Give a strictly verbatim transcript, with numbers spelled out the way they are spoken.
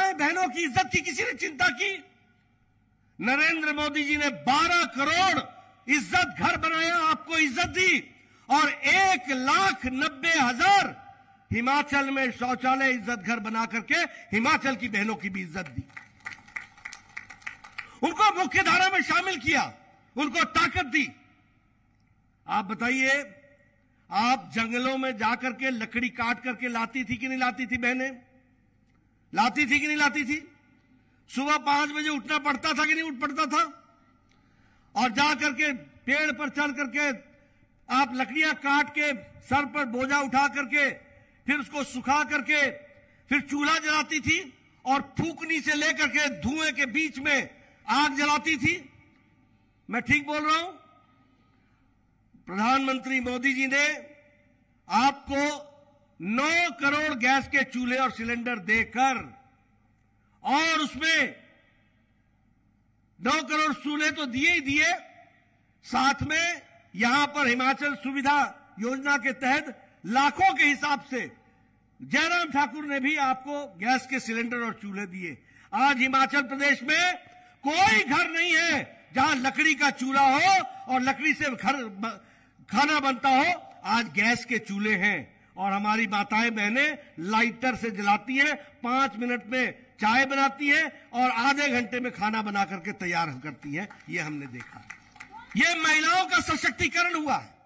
माताएं बहनों की इज्जत की किसी ने चिंता की? नरेंद्र मोदी जी ने बारह करोड़ इज्जत घर बनाया, आपको इज्जत दी, और एक लाख नब्बे हजार हिमाचल में शौचालय इज्जत घर बना करके हिमाचल की बहनों की भी इज्जत दी। उनको मुख्य धारा में शामिल किया, उनको ताकत दी। आप बताइए, आप जंगलों में जाकर के लकड़ी काट करके लाती थी कि नहीं लाती थी? बहनें लाती थी कि नहीं लाती थी? सुबह पांच बजे उठना पड़ता था कि नहीं उठ पड़ता था? और जाकर के पेड़ पर चल करके आप लकड़ियां काट के सर पर बोझा उठा करके फिर उसको सुखा करके फिर चूल्हा जलाती थी और फूकनी से लेकर के धुएं के बीच में आग जलाती थी। मैं ठीक बोल रहा हूं? प्रधानमंत्री मोदी जी ने आपको नौ करोड़ गैस के चूल्हे और सिलेंडर देकर, और उसमें नौ करोड़ चूल्हे तो दिए ही दिए, साथ में यहां पर हिमाचल सुविधा योजना के तहत लाखों के हिसाब से जयराम ठाकुर ने भी आपको गैस के सिलेंडर और चूल्हे दिए। आज हिमाचल प्रदेश में कोई घर नहीं है जहां लकड़ी का चूल्हा हो और लकड़ी से घर खाना बनता हो। आज गैस के चूल्हे हैं और हमारी माताएं बहनें लाइटर से जलाती हैं, पांच मिनट में चाय बनाती हैं और आधे घंटे में खाना बना करके तैयार करती हैं। ये हमने देखा। ये महिलाओं का सशक्तिकरण हुआ है।